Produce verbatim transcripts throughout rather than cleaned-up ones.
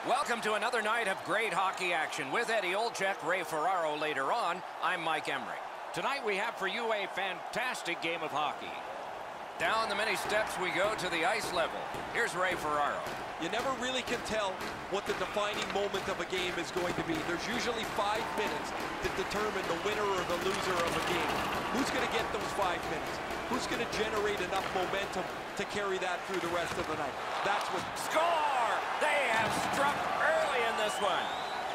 Welcome to another night of great hockey action with Eddie Olczyk, Ray Ferraro later on. I'm Mike Emrick. Tonight we have for you a fantastic game of hockey. Down the many steps we go to the ice level. Here's Ray Ferraro. You never really can tell what the defining moment of a game is going to be. There's usually five minutes that determine the winner or the loser of a game. Who's going to get those five minutes? Who's going to generate enough momentum to carry that through the rest of the night? That's what... Score! They have struck early in this one.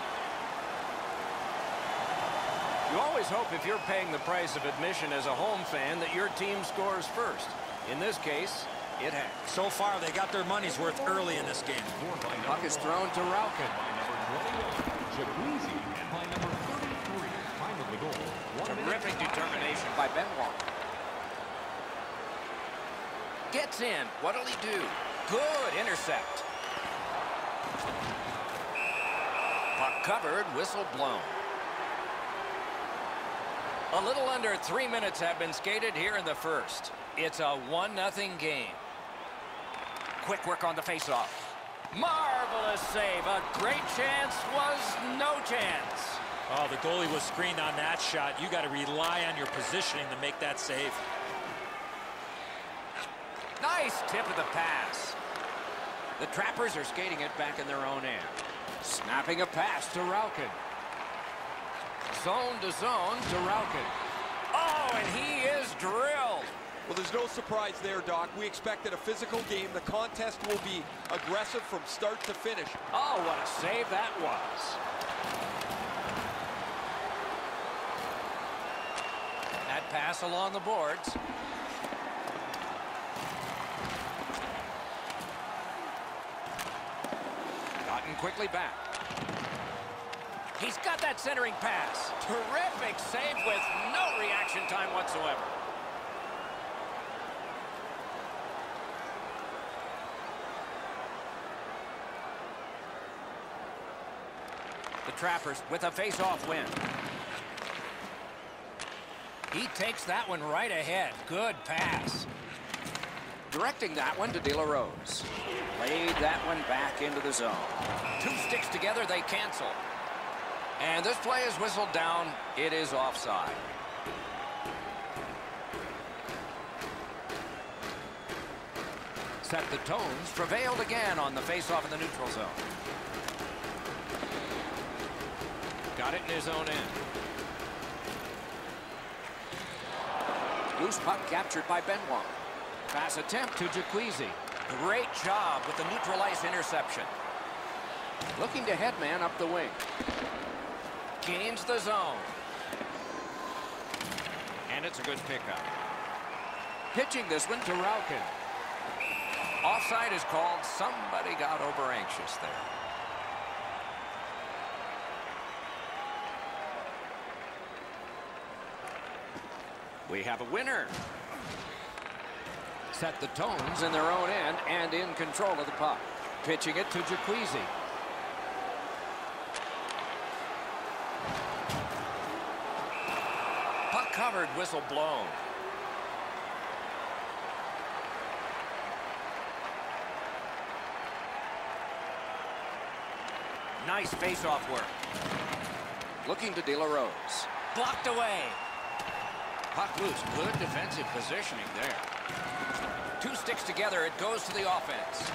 You always hope if you're paying the price of admission as a home fan that your team scores first. In this case, it has. So far, they got their money's worth early in this game. Puck is thrown to Raukin. Terrific determination by Benoit. Gets in. What'll he do? Good intercept. Puck covered, whistle blown. A little under three minutes have been skated here in the first. It's a one nothing game. Quick work on the faceoff. Marvelous save. A great chance was no chance. Oh, the goalie was screened on that shot. You got to rely on your positioning to make that save. Nice tip of the pass. The Trappers are skating it back in their own end. Snapping a pass to Raukin. Zone to zone to Raukin. Oh, and he is drilled. Well, there's no surprise there, Doc. We expected a physical game. The contest will be aggressive from start to finish. Oh, what a save that was. That pass along the boards. Gotten quickly back. He's got that centering pass. Terrific save with no reaction time whatsoever. The Trappers with a face-off win. He takes that one right ahead. Good pass. Directing that one to De La Rose. Played that one back into the zone. Two sticks together, they cancel. And this play is whistled down. It is offside. Set the tones. Prevailed again on the face-off in the neutral zone. Got it in his own end. Loose puck captured by Benoit. Pass attempt to Jaquizy. Great job with the neutral ice interception. Looking to headman up the wing. Gains the zone. And it's a good pickup. Pitching this one to Raukin. Offside is called. Somebody got over anxious there. We have a winner. Set the tones in their own end and in control of the puck. Pitching it to Jaquizy. Puck covered, whistle blown. Nice face-off work. Looking to De La Rose. Blocked away. Puck loose. Good defensive positioning there. Two sticks together. It goes to the offense.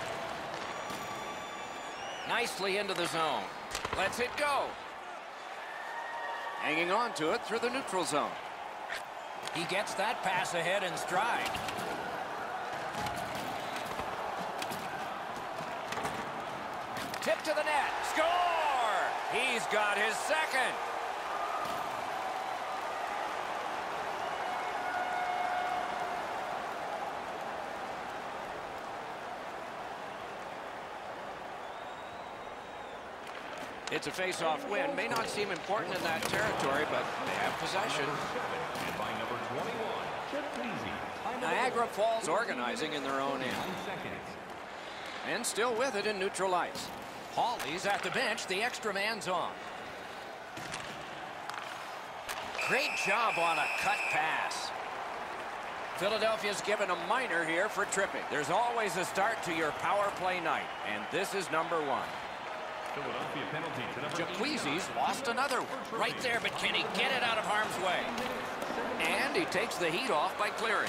Nicely into the zone. Lets it go. Hanging on to it through the neutral zone. He gets that pass ahead in stride. Tip to the net. Score! He's got his second. It's a face-off win. May not seem important in that territory, but they have possession. Niagara Falls organizing in their own end. And still with it in neutral ice. Hawley's at the bench. The extra man's on. Great job on a cut pass. Philadelphia's given a minor here for tripping. There's always a start to your power play night, and this is number one. Philadelphia penalty to number Jacquizzi's lost another one. Right there, but can he get it out of harm's way? And he takes the heat off by clearing.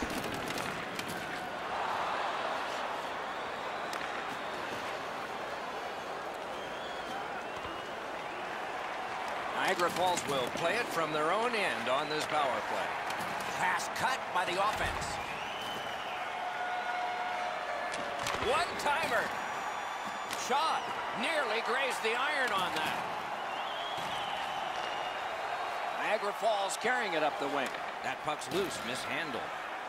Niagara Falls will play it from their own end on this power play. Pass cut by the offense. One-timer. Shot. Nearly grazed the iron on that. Niagara Falls carrying it up the wing. That puck's loose, mishandled.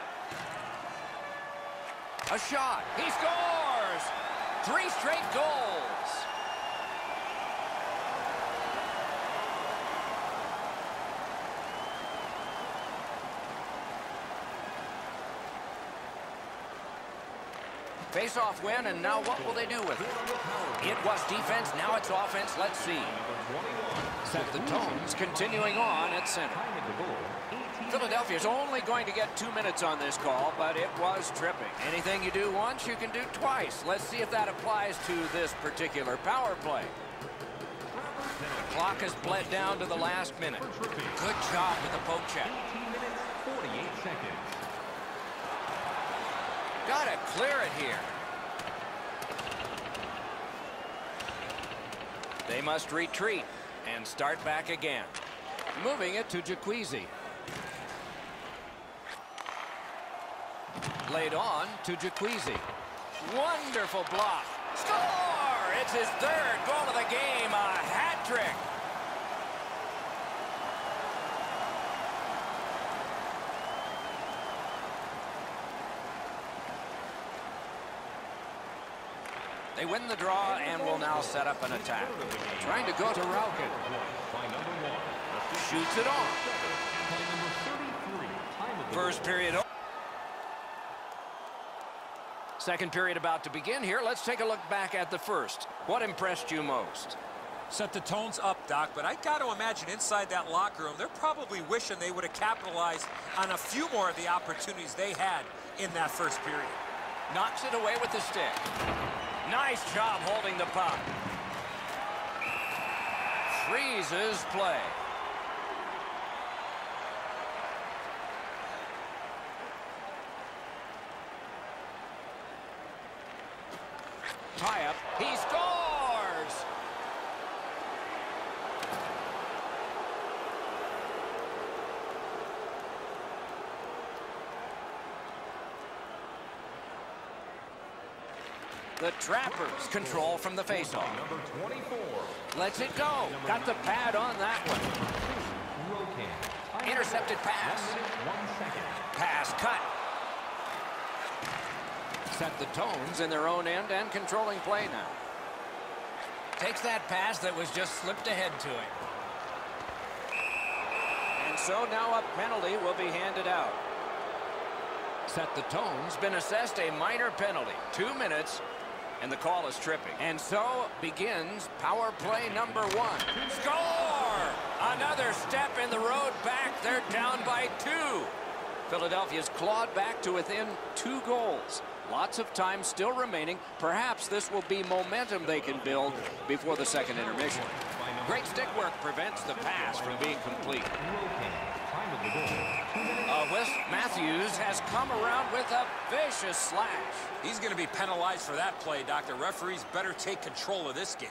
A shot. He scores! Three straight goals. Face-off win, and now what will they do with it? It was defense, now it's offense. Let's see. Set the tones, continuing on at center. Philadelphia's only going to get two minutes on this call, but it was tripping. Anything you do once, you can do twice. Let's see if that applies to this particular power play. The clock has bled down to the last minute. Good job with the poke check. forty-eight seconds. Gotta clear it here. They must retreat and start back again. Moving it to Jacquizzi. Laid on to Jacquizzi. Wonderful block. Score! It's his third goal of the game. A hat trick. They win the draw and will now set up an attack. Trying to go to Raukin. Shoots it on. First period. Second period about to begin here. Let's take a look back at the first. What impressed you most? Set the tones up, Doc, but I got to imagine inside that locker room, they're probably wishing they would have capitalized on a few more of the opportunities they had in that first period. Knocks it away with the stick. Nice job holding the puck. Freezes play. Tie up. He scores! The Trappers control from the faceoff. Number twenty-four. Lets it go. Got the pad on that one. Intercepted pass. One second. Pass cut. Set the tones in their own end and controlling play now. Takes that pass that was just slipped ahead to him. And so now a penalty will be handed out. Set the tones, been assessed a minor penalty. Two minutes. And the call is tripping. And so begins power play number one. Score! Another step in the road back. They're down by two. Philadelphia's clawed back to within two goals. Lots of time still remaining. Perhaps this will be momentum they can build before the second intermission. Great stick work prevents the pass from being complete. Uh, Wes Matthews has come around with a vicious slash. He's going to be penalized for that play, Doc. The referees better take control of this game.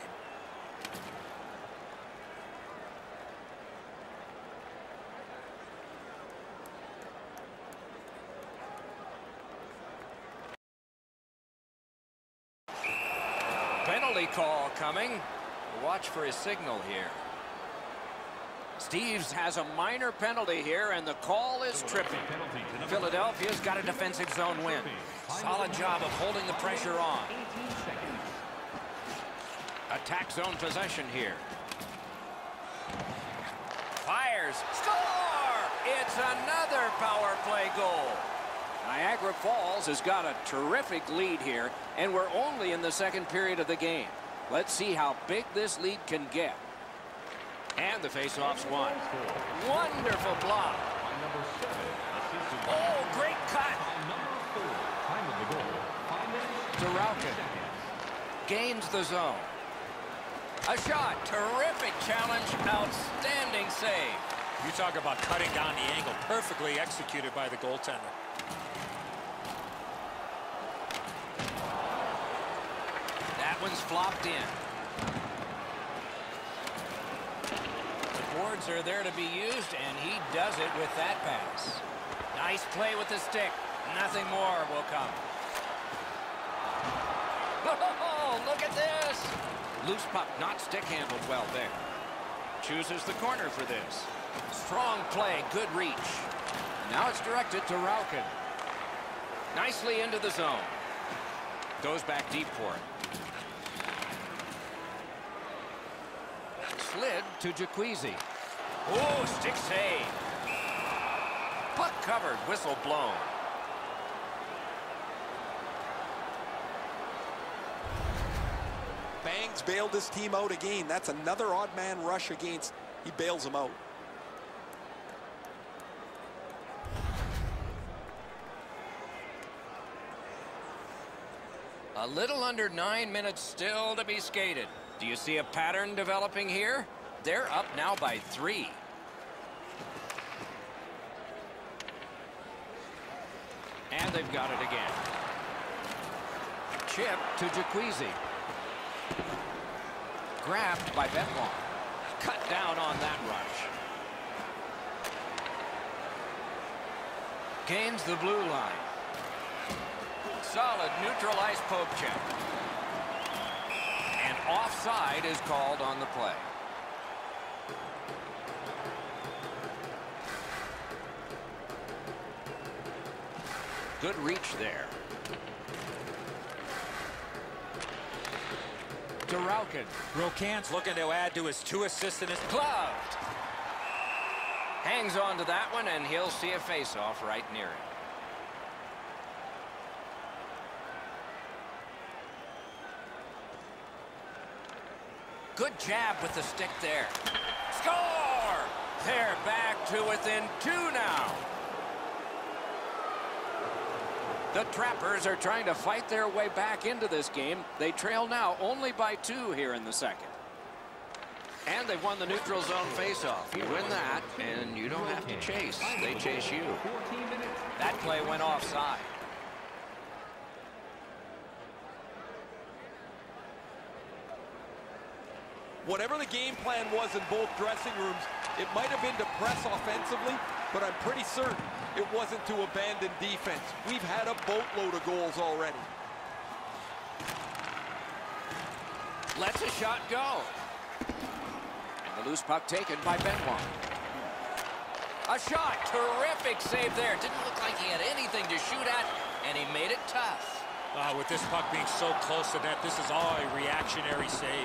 Penalty call coming. Watch for his signal here. Steves has a minor penalty here, and the call is tripping. Philadelphia's got a defensive zone win. Solid job of holding the pressure on. Attack zone possession here. Fires. Score! It's another power play goal. Niagara Falls has got a terrific lead here, and we're only in the second period of the game. Let's see how big this lead can get. And the faceoff's won. Wonderful block. Oh, great cut. To Raukin. Gains the zone. A shot. Terrific challenge. Outstanding save. You talk about cutting down the angle. Perfectly executed by the goaltender. That one's flopped in. The boards are there to be used, and he does it with that pass. Nice play with the stick. Nothing more will come. Oh, look at this. Loose puck, not stick handled well there. Chooses the corner for this. Strong play, good reach. Now it's directed to Raukin. Nicely into the zone. Goes back deep for it. Slid to Jaquizi. Oh, stick save. Puck covered, whistle blown. Bangs bailed his team out again. That's another odd man rush against. He bails him out. A little under nine minutes still to be skated. Do you see a pattern developing here? They're up now by three. And they've got it again. Chip to Jaquizi. Grabbed by Benoit. Cut down on that rush. Gains the blue line. Solid neutral ice poke check. And offside is called on the play. Good reach there. To Raukin. Rocan's looking to add to his two assists in his... Gloved. Hangs on to that one, and he'll see a face-off right near him. Good jab with the stick there. Score! They're back to within two now. The Trappers are trying to fight their way back into this game. They trail now only by two here in the second. And they've won the neutral zone faceoff. You win that, and you don't have to chase. They chase you. That play went offside. Whatever the game plan was in both dressing rooms, it might have been to press offensively, but I'm pretty certain it wasn't to abandon defense. We've had a boatload of goals already. Lets a shot go. And the loose puck taken by Benoit. A shot. Terrific save there. Didn't look like he had anything to shoot at, and he made it tough. Uh, with this puck being so close to net, this is all a reactionary save.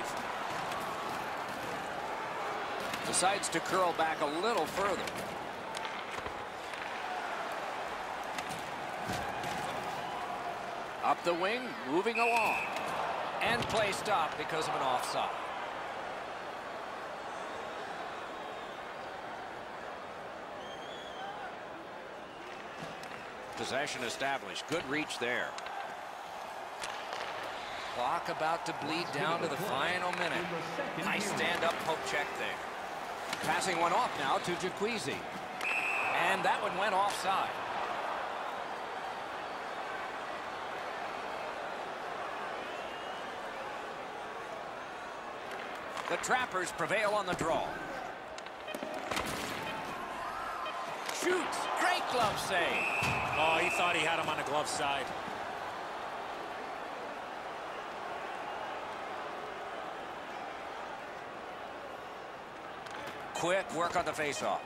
Decides to curl back a little further. Up the wing, moving along. And play stopped because of an offside. Possession established. Good reach there. Clock about to bleed down to the final minute. Nice stand-up poke check there. Passing one off now to Jaquizi. And that one went offside. The Trappers prevail on the draw. Shoots. Great glove save. Oh, he thought he had him on the glove side. Quick work on the faceoff.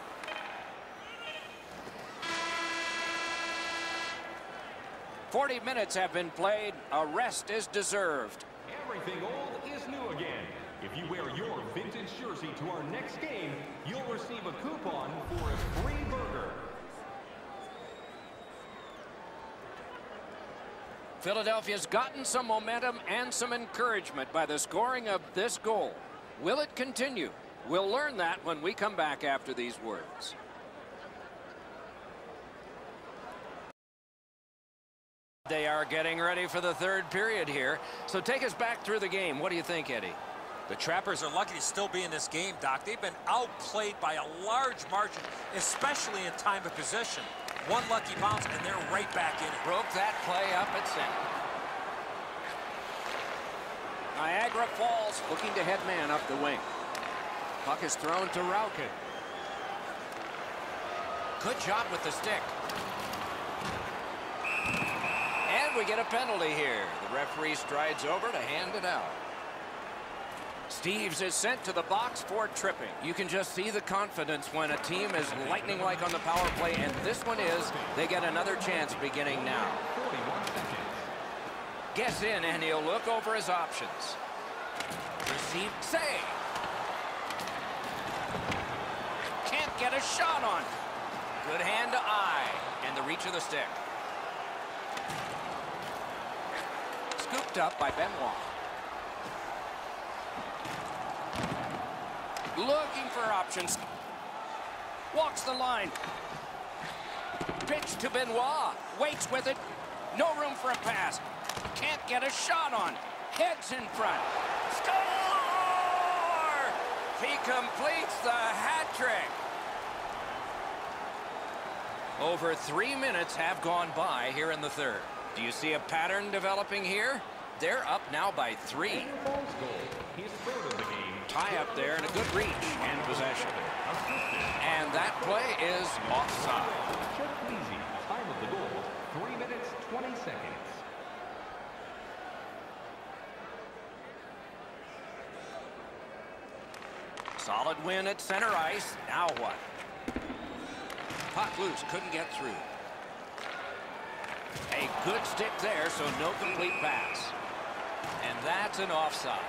Forty minutes have been played. A rest is deserved. Everything old is new again. If you wear your vintage jersey to our next game, you'll receive a coupon for a free burger. Philadelphia's gotten some momentum and some encouragement by the scoring of this goal. Will it continue? We'll learn that when we come back after these words. They are getting ready for the third period here. So take us back through the game. What do you think, Eddie? The Trappers are lucky to still be in this game, Doc. They've been outplayed by a large margin, especially in time of possession. One lucky bounce, and they're right back in it. Broke that play up at center. Niagara Falls looking to head man up the wing. Puck is thrown to Rauken. Good job with the stick. And we get a penalty here. The referee strides over to hand it out. Steves is sent to the box for tripping. You can just see the confidence when a team is lightning like on the power play, and this one is. They get another chance beginning now. Gets in, and he'll look over his options. Receive, save. Can't get a shot on. Good hand to eye, and the reach of the stick. Scooped up by Benoit. Looking for options. Walks the line. Pitch to Benoit. Waits with it. No room for a pass. Can't get a shot on. Heads in front. Score! He completes the hat trick. Over three minutes have gone by here in the third. Do you see a pattern developing here? They're up now by three. Tie up there and a good reach and possession. And that play is offside. Time of the goal, three minutes, twenty seconds. Solid win at center ice. Now what? Puck loose, couldn't get through. A good stick there, so no complete pass. And that's an offside.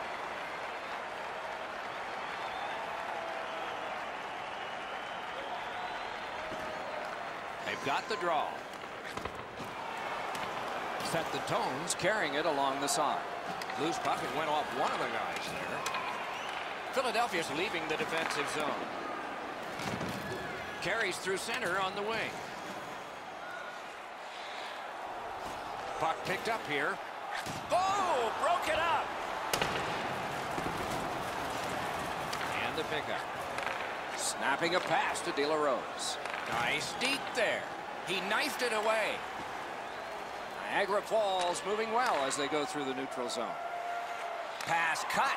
They've got the draw. Set the tones, carrying it along the side. Loose puck, it went off one of the guys there. Philadelphia's leaving the defensive zone. Carries through center on the wing. Puck picked up here. Oh, broke it up. And the pickup. Snapping a pass to De La Rose. Nice deke there. He knifed it away. Niagara Falls moving well as they go through the neutral zone. Pass cut.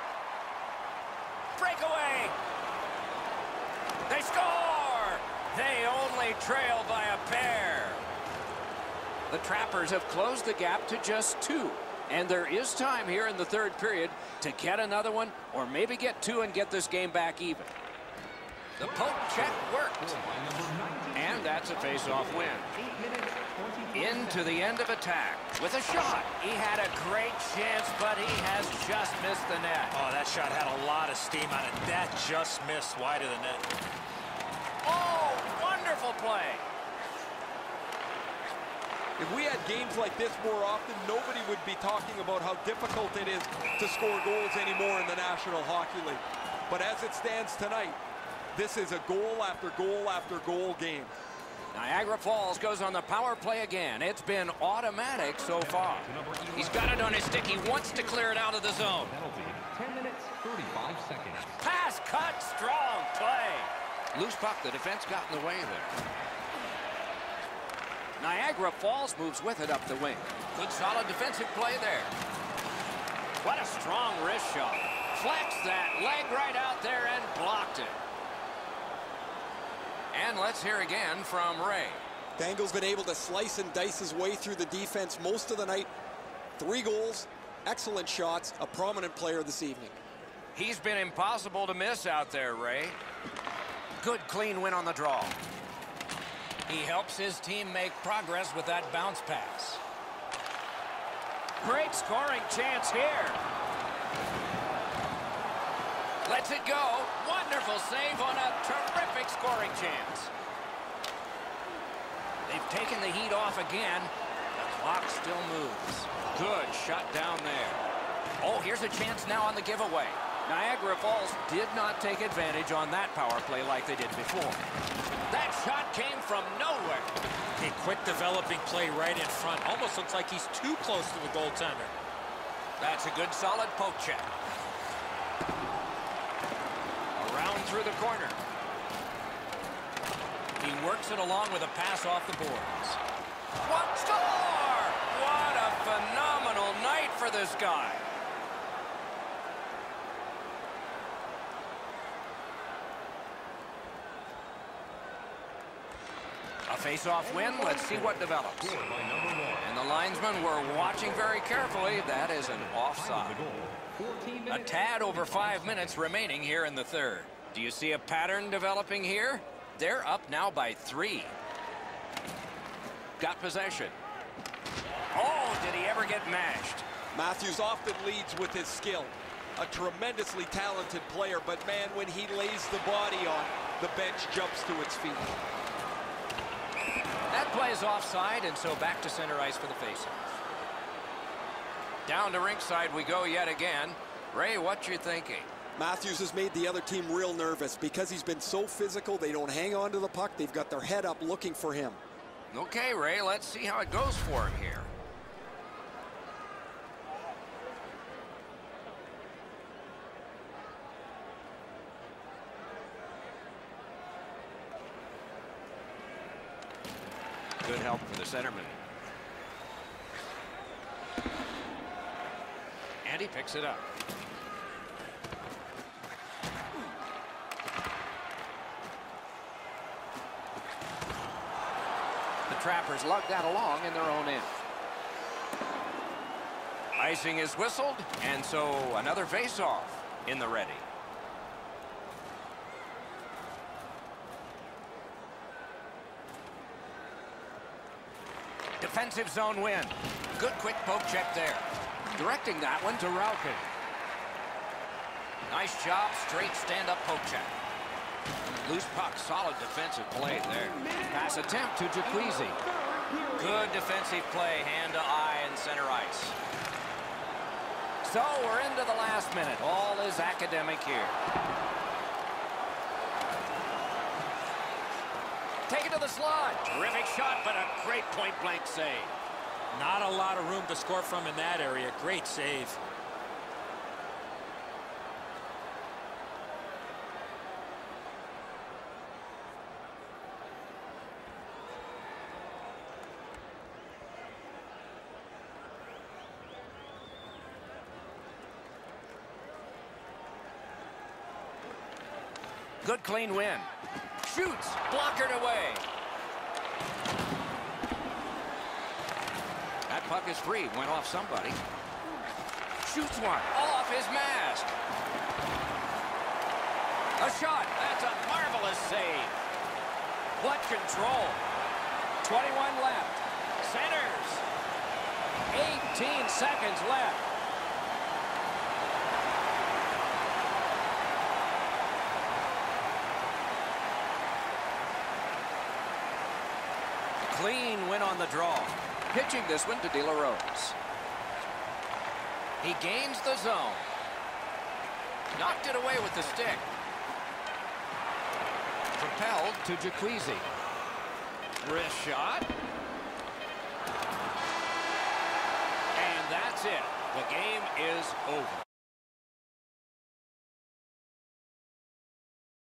Breakaway. They score. They only trail by a pair. The Trappers have closed the gap to just two. And there is time here in the third period to get another one or maybe get two and get this game back even. The poke check worked. And that's a face-off win. Into the end of attack with a shot. He had a great chance, but he has just missed the net. Oh, that shot had a lot of steam on it. That just missed wide of the net. Oh, wonderful play. If we had games like this more often, nobody would be talking about how difficult it is to score goals anymore in the National Hockey League. But as it stands tonight, this is a goal after goal after goal game. Niagara Falls goes on the power play again. It's been automatic so far. He's got it on his stick. He wants to clear it out of the zone. Penalty, ten minutes, thirty-five seconds. Pass cut, strong play. Loose puck, the defense got in the way there. Niagara Falls moves with it up the wing. Good solid defensive play there. What a strong wrist shot. Flexed that leg right out there and blocked it. And let's hear again from Ray. Dangle's been able to slice and dice his way through the defense most of the night. Three goals, excellent shots, a prominent player this evening. He's been impossible to miss out there, Ray. Good clean win on the draw. He helps his team make progress with that bounce pass. Great scoring chance here. Lets it go. Wonderful save on a terrific scoring chance. They've taken the heat off again. The clock still moves. Good shut down there. Oh, here's a chance now on the giveaway. Niagara Falls did not take advantage on that power play like they did before. That shot came from nowhere. A quick developing play right in front. Almost looks like he's too close to the goaltender. That's a good solid poke check. down through the corner. He works it along with a pass off the boards. What score? What a phenomenal night for this guy. A face-off win. Let's see what develops. And the linesmen were watching very carefully. That is an offside. A tad over five minutes remaining here in the third. Do you see a pattern developing here? They're up now by three. Got possession. Oh, did he ever get mashed? Matthews often leads with his skill. A tremendously talented player, but man, when he lays the body on, the bench jumps to its feet. That plays offside, and so back to center ice for the faceoff. Down to rinkside we go yet again. Ray, what you thinking? Matthews has made the other team real nervous because he's been so physical. They don't hang on to the puck. They've got their head up looking for him. Okay, Ray, let's see how it goes for him here. Good help for the centerman. And he picks it up. The Trappers lug that along in their own end. Icing is whistled, and so another face-off in the ready. Defensive zone win. Good quick poke check there. Directing that one to Raukin. Nice job, straight stand-up poke check. Loose puck, solid defensive play there. Pass attempt to Jaquezie. Good defensive play, hand to eye and center ice. So we're into the last minute. All is academic here. Take it to the slot. Terrific shot, but a great point-blank save. Not a lot of room to score from in that area. Great save. Good clean win. Shoots, blockered away. That puck is free, went off somebody. Shoots one, off his mask. A shot, that's a marvelous save. What control. twenty-one left. Centers. eighteen seconds left. Clean win on the draw. Pitching this one to De La Rose. He gains the zone. Knocked it away with the stick. Propelled to Jaquezie. Wrist shot. And that's it. The game is over.